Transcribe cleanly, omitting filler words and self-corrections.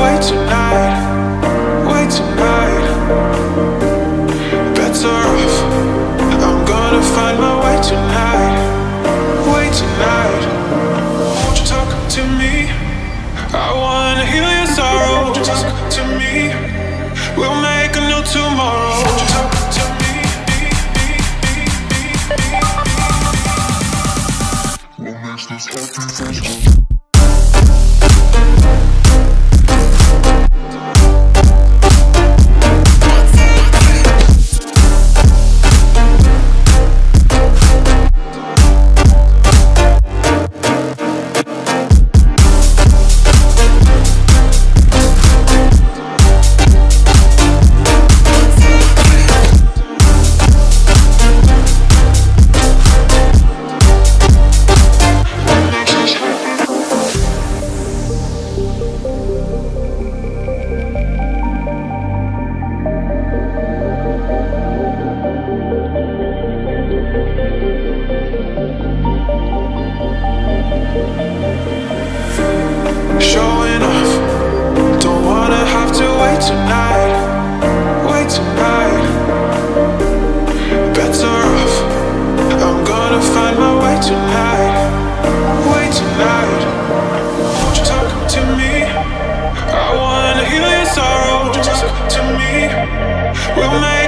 way tonight, way tonight. Bets are off, I'm gonna find my way tonight, way tonight. Won't you talk to me? I wanna heal your sorrow. Won't you talk to me? We'll make a new tomorrow. Won't you talk to me? What makes this happy? Showing off, don't wanna have to wait tonight, wait tonight. Bets are off, I'm gonna find my way tonight, way tonight. Won't you talk to me? I wanna heal your sorrow. Won't you talk to me? We'll make